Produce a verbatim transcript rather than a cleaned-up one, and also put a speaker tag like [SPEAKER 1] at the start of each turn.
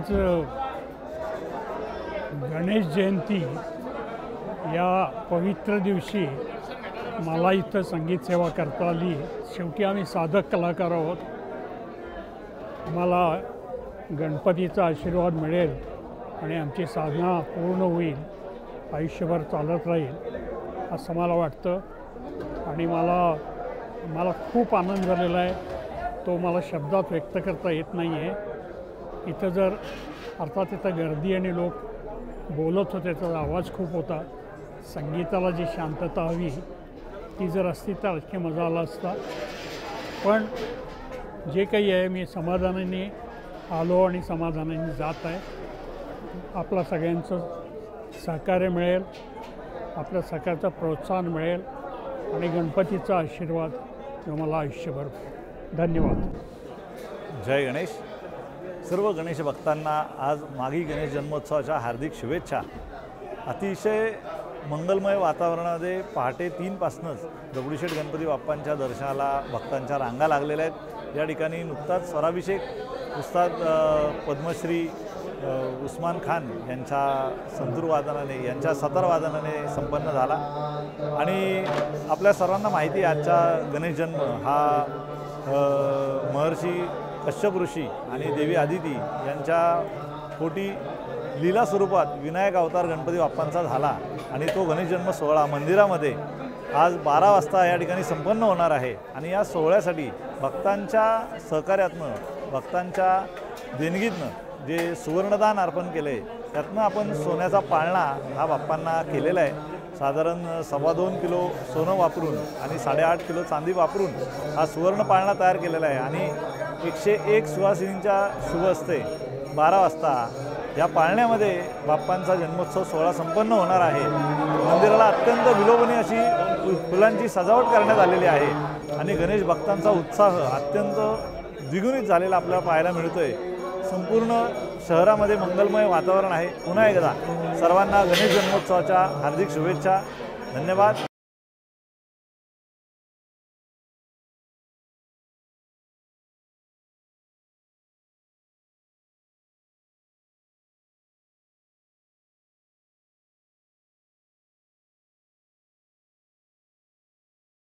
[SPEAKER 1] आज गणेश जयंती या पवित्र दिवशी मला इथं संगीत सेवा करता आली। शेवटी आम्ही साधक कलाकार आहोत। आम्हाला गणपतीचा आशीर्वाद मिळेल आणि आमची साधना पूर्ण होईल, आयुष्यभर चालत राहील असं मला वाटतं। आणि मला मला खूप आनंद झालेला आहे, तो मला शब्दात व्यक्त करता येत नाही आहे। इथं जर अर्थात इथं गर्दी आणि लोक बोलत होते, त्याचा आवाज खूप होता। संगीताला जी शांतता हवी ती जर असती तर आणखी मजा आला असता। पण जे काही आहे मी समाधानाने आलो आणि समाधानाने जात आहे। आपला सगळ्यांचं सहकार्य मिळेल, आपल्या सहकार्याचं प्रोत्साहन मिळेल आणि गणपतीचा आशीर्वाद मला आयुष्यभर। धन्यवाद।
[SPEAKER 2] जय गणेश। सर्व गणेश भक्तांना आज माघी गणेश जन्मोत्सवाच्या हार्दिक शुभेच्छा। अतिशय मंगलमय वातावरणामध्ये पहाटे तीनपासूनच दगडूशेठ गणपती बाप्पांच्या दर्शनाला भक्तांच्या रांगा लागलेल्या आहेत। या ठिकाणी नुकताच स्वराभिषेक उस्ताद पद्मश्री उस्मान खान यांच्या संतूर वादनाने यांच्या सतार वादनाने संपन्न झाला। आणि आपल्या सर्वांना माहिती आहे आजचा गणेश जन्म हा महर्षी कश्यप ऋषी आणि देवी आदिती यांच्या पोटी लीला स्वरूपात विनायक अवतार गणपती बाप्पांचा झाला। आणि तो गणेश जन्म सोहळा मंदिरामध्ये आज बारा वाजता या ठिकाणी संपन्न होणार आहे। आणि या सोहळ्यासाठी भक्तांच्या सहकार्यातनं, भक्तांच्या देणगीतनं जे सुवर्णदान अर्पण केलं आहे त्यातनं आपण सोन्याचा पाळणा हा बाप्पांना केलेला आहे। साधारण सव्वा दोन किलो सोनं वापरून आणि साडेआठ किलो चांदी वापरून हा सुवर्ण पाळणा तयार केलेला आहे। आणि एकशे एक सुवासिनींच्या शुभ हस्ते बारा वाजता या पाळण्यामध्ये बाप्पांचा जन्मोत्सव सोहळा संपन्न होणार आहे। मंदिराला अत्यंत विलोभनीय अशी फुलांची सजावट करण्यात आलेली आहे आणि गणेश भक्तांचा उत्साह अत्यंत द्विगुणित झालेला आपल्याला पाहायला मिळतोय। संपूर्ण शहरामध्ये मंगलमय वातावरण आहे। पुन्हा एकदा सर्वांना गणेश जन्मोत्सवाच्या हार्दिक शुभेच्छा। धन्यवाद।